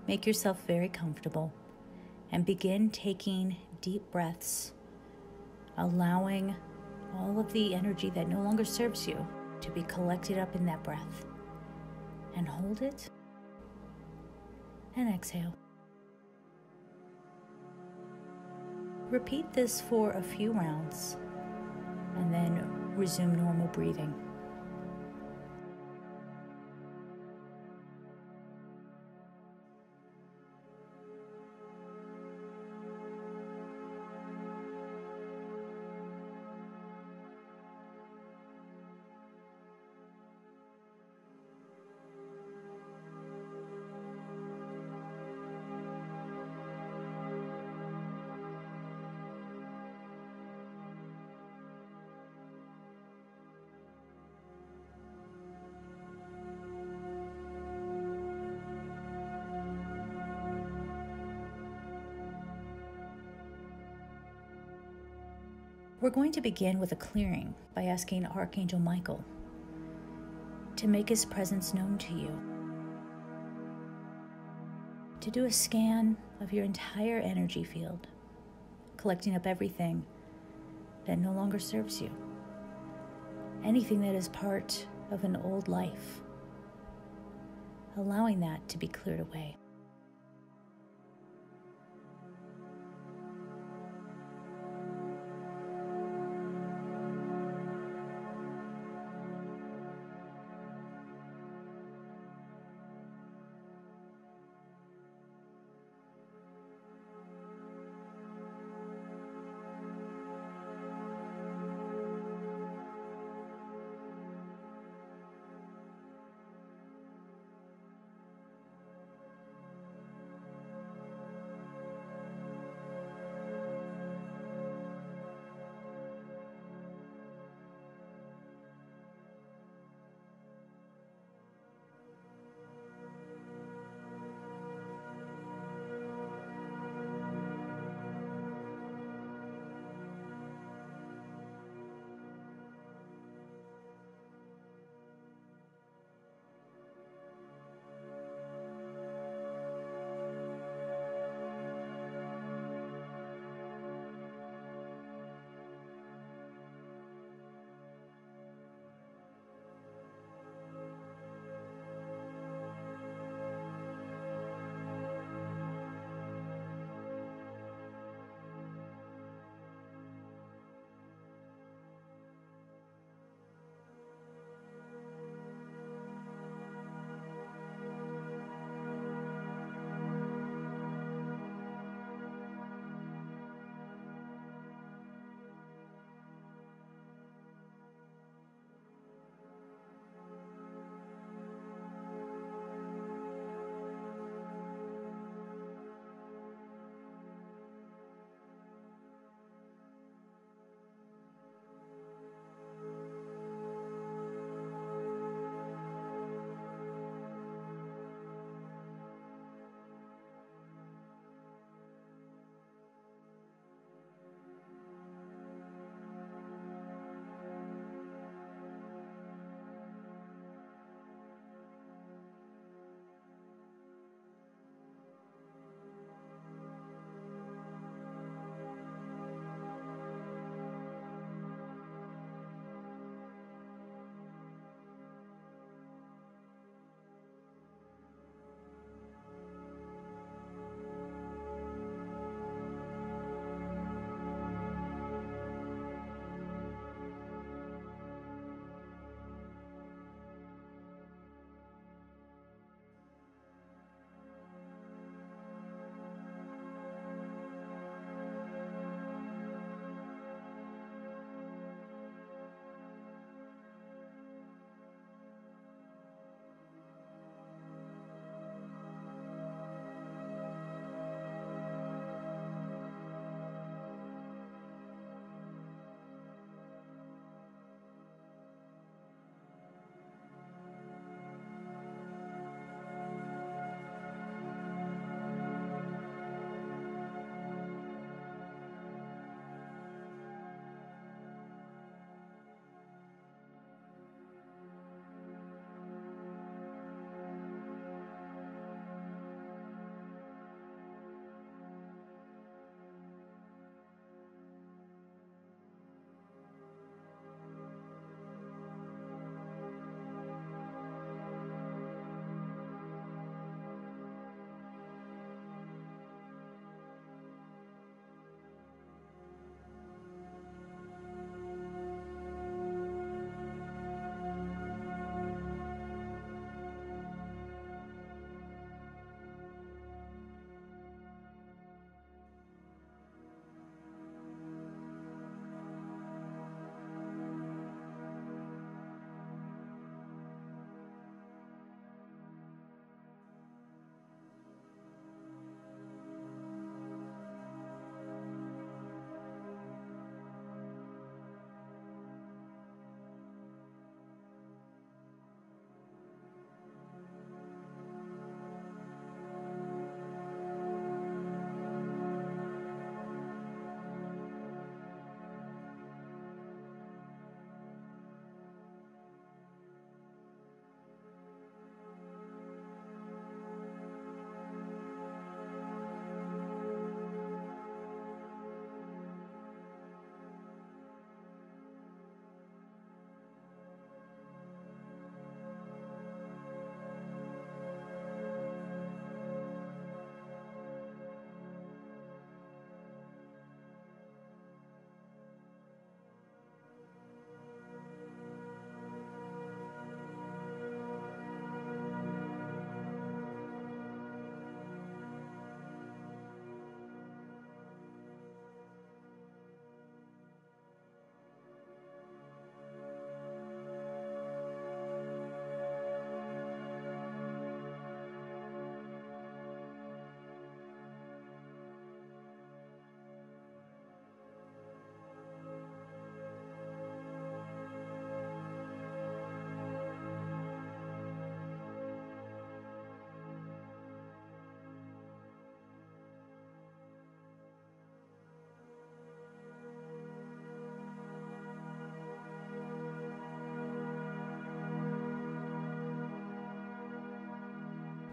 Make yourself very comfortable and begin taking deep breaths, allowing all of the energy that no longer serves you to be collected up in that breath. And hold it and exhale. Repeat this for a few rounds and then resume normal breathing. We're going to begin with a clearing by asking Archangel Michael to make his presence known to you, to do a scan of your entire energy field, collecting up everything that no longer serves you, anything that is part of an old life, allowing that to be cleared away.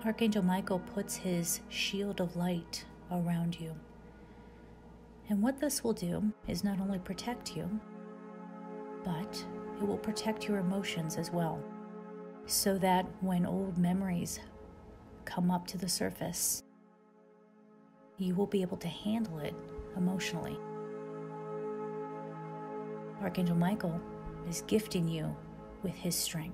Archangel Michael puts his shield of light around you. And what this will do is not only protect you, but it will protect your emotions as well, so that when old memories come up to the surface, you will be able to handle it emotionally. Archangel Michael is gifting you with his strength.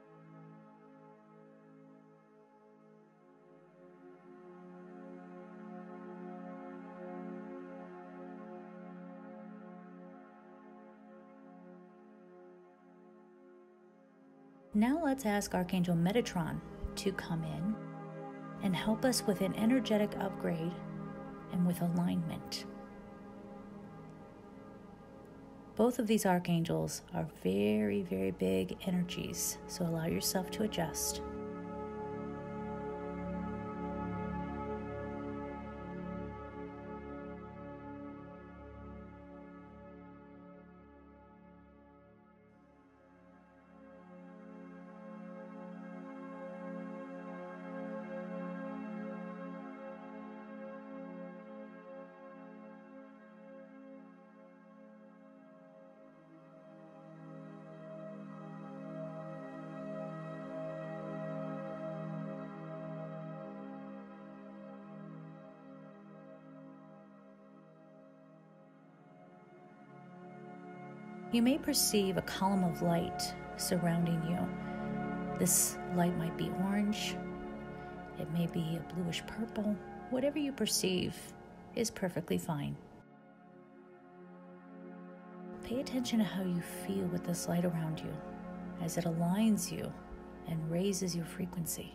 Now let's ask Archangel Metatron to come in and help us with an energetic upgrade and with alignment. Both of these archangels are very, very big energies, so allow yourself to adjust. You may perceive a column of light surrounding you. This light might be orange, it may be a bluish purple. Whatever you perceive is perfectly fine. Pay attention to how you feel with this light around you as it aligns you and raises your frequency.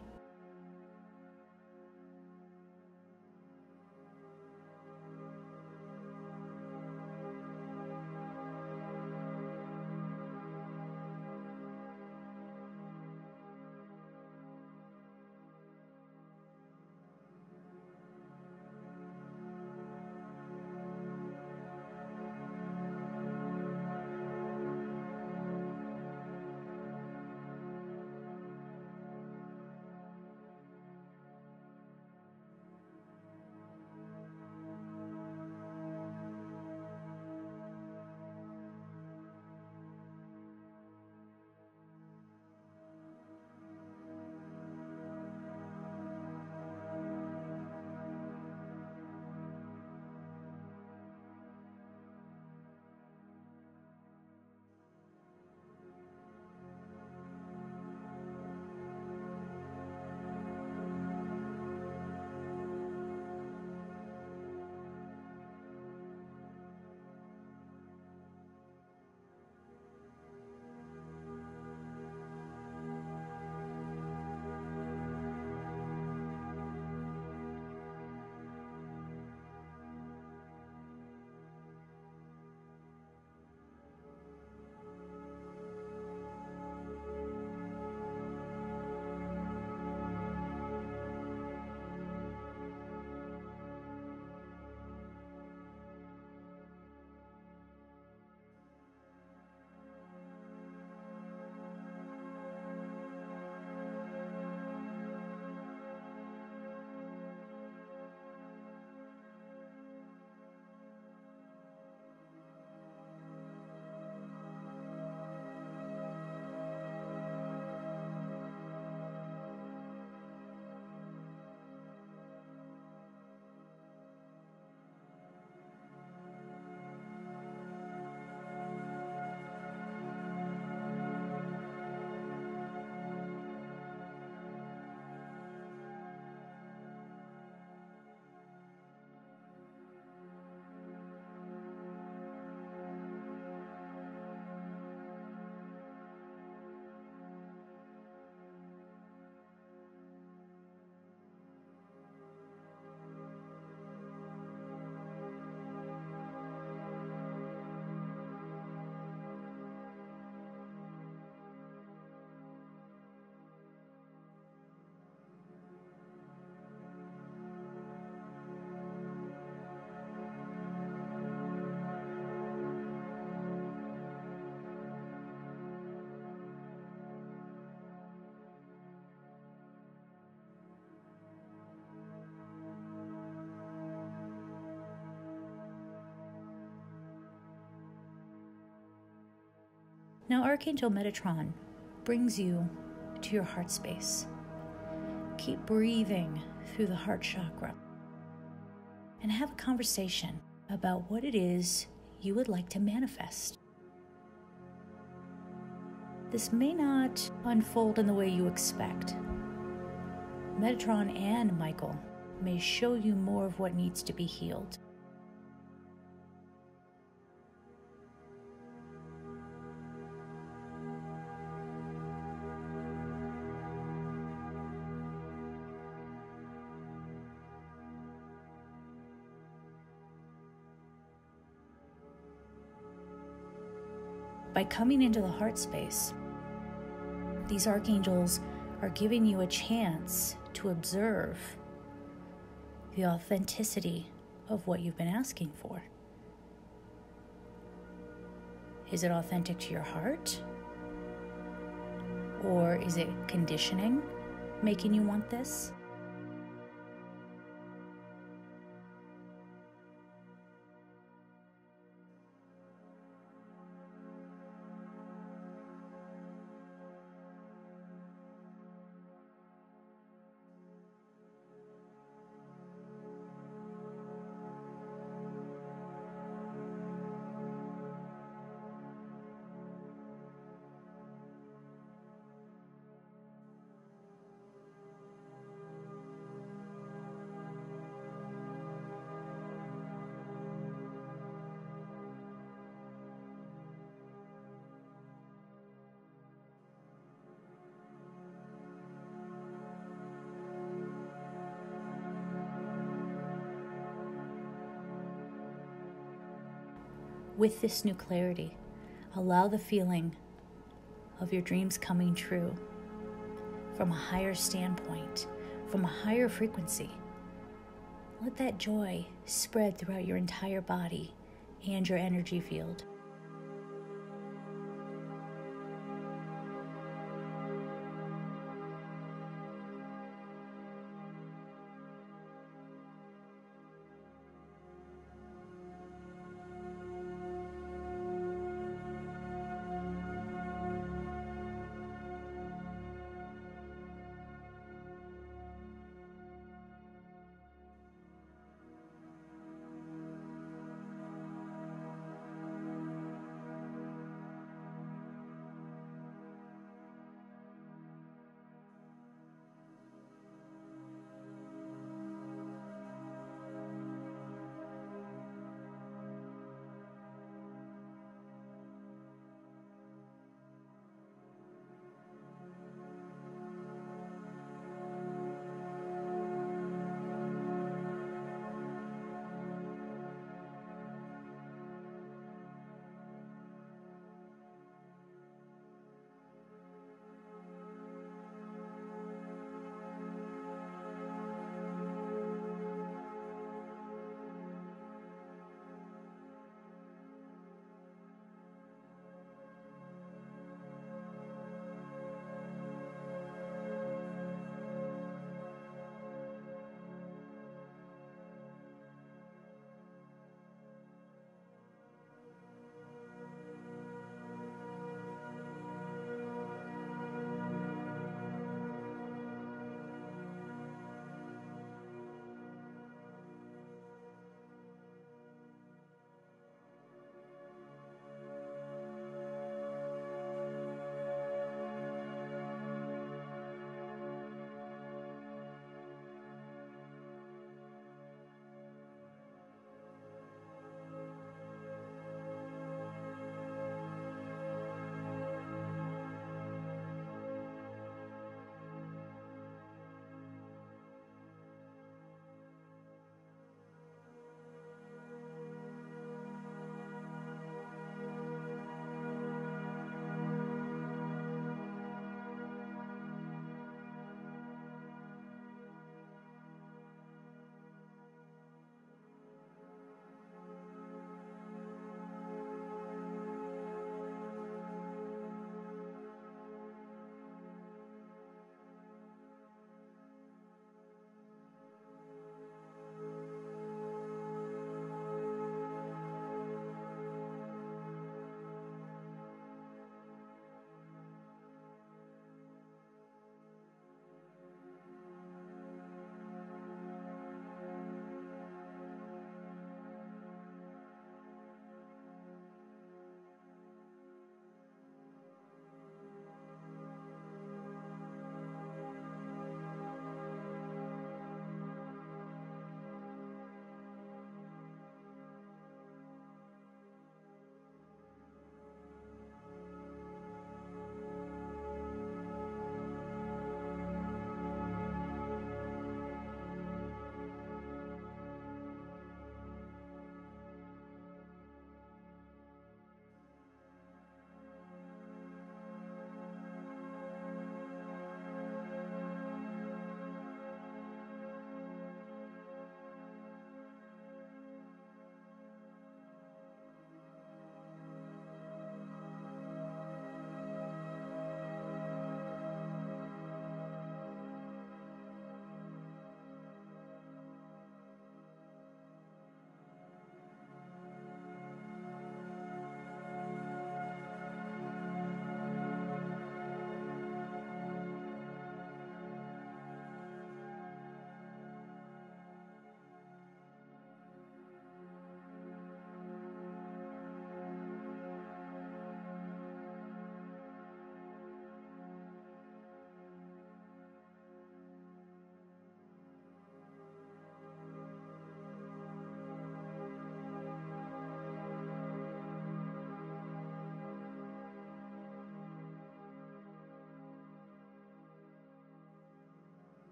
Now, Archangel Metatron brings you to your heart space. Keep breathing through the heart chakra and have a conversation about what it is you would like to manifest. This may not unfold in the way you expect. Metatron and Michael may show you more of what needs to be healed. By coming into the heart space, these archangels are giving you a chance to observe the authenticity of what you've been asking for. Is it authentic to your heart? Or is it conditioning making you want this? With this new clarity, allow the feeling of your dreams coming true from a higher standpoint, from a higher frequency. Let that joy spread throughout your entire body and your energy field.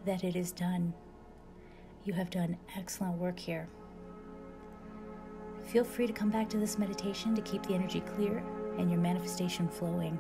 that it is done. You have done excellent work here. Feel free to come back to this meditation to keep the energy clear and your manifestation flowing.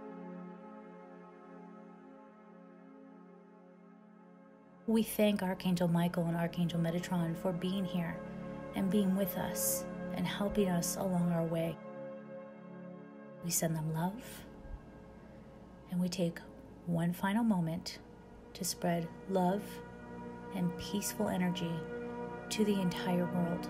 We thank Archangel Michael and Archangel Metatron for being here and being with us and helping us along our way. We send them love, and we take one final moment to spread love and peaceful energy to the entire world.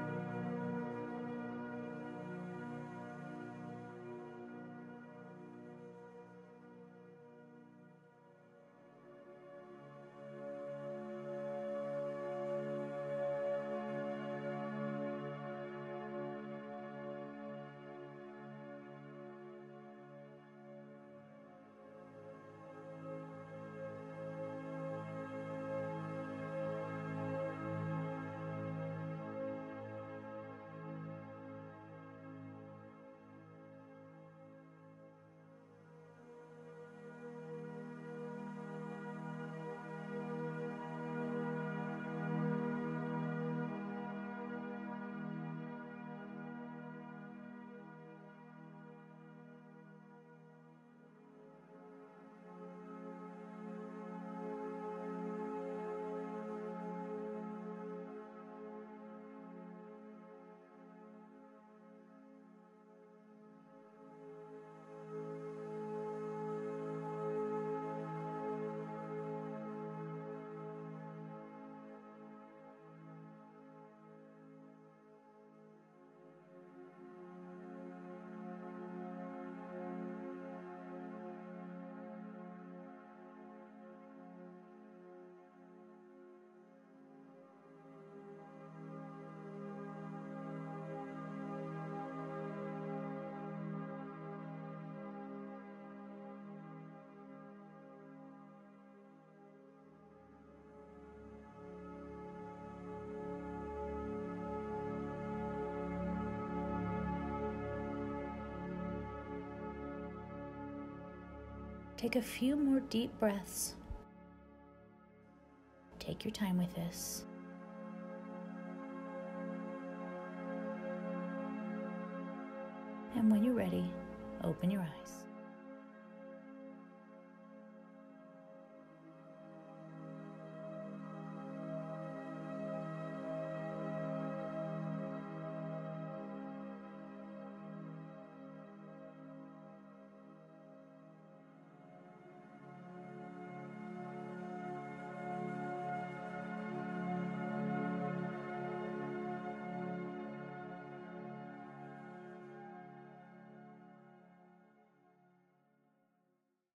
Take a few more deep breaths. Take your time with this. And when you're ready, open your eyes.